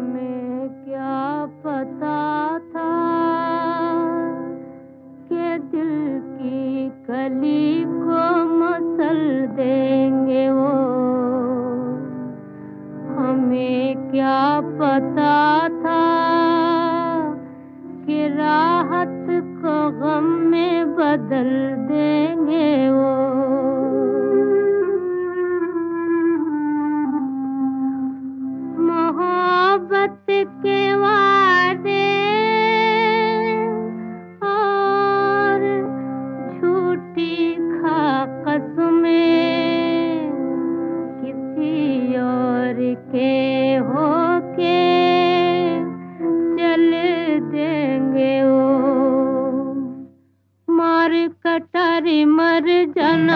हमें क्या पता था कि दिल की कली को मसल देंगे वो। हमें क्या पता था कि राहत को गम में बदल देंगे वो। मोहब्बत के वादे और झूठी कसमें किसी और के होके चल देंगे वो। मार कटारी मर जाना,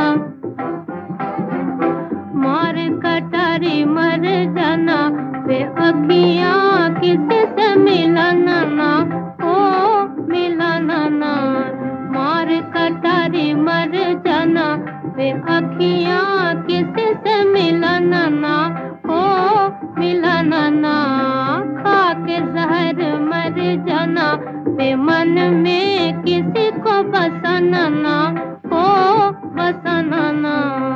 मार कटारी मर जाना, वे अखियाँ किसी से मिलाना ना, ओ मिलाना ना। मार कटारी मर जाना, वे अखियाँ किसी से मिलाना ना, ओ मिलाना ना। खा के जहर मर जाना, वे मन में किसी को बसाना ना, ओ बसाना ना।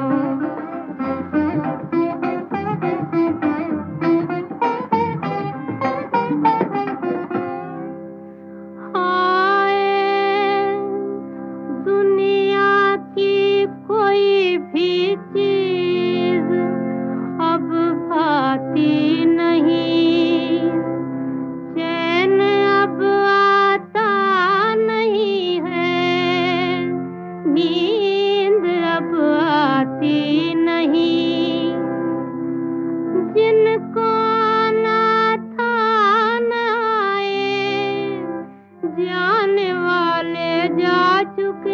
कोई भी चीज अब भाती नहीं, चैन अब आता नहीं है, नींद अब आती नहीं। जिनको आना था न आए, जाने वाले जा चुके।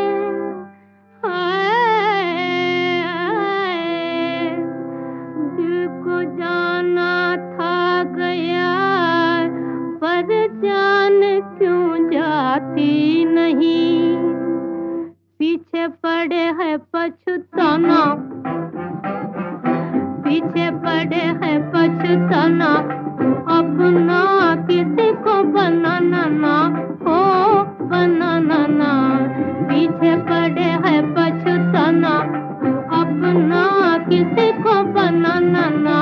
दिल को जाना था गया, पर जान क्यों जाती नहीं। पीछे पड़े है पछताना, पीछे पड़े है पछताना, अपना किसी को बनाना ना, हो बनाना ना। पीछे पड़े है पछताना, अपना किसी को बनाना ना।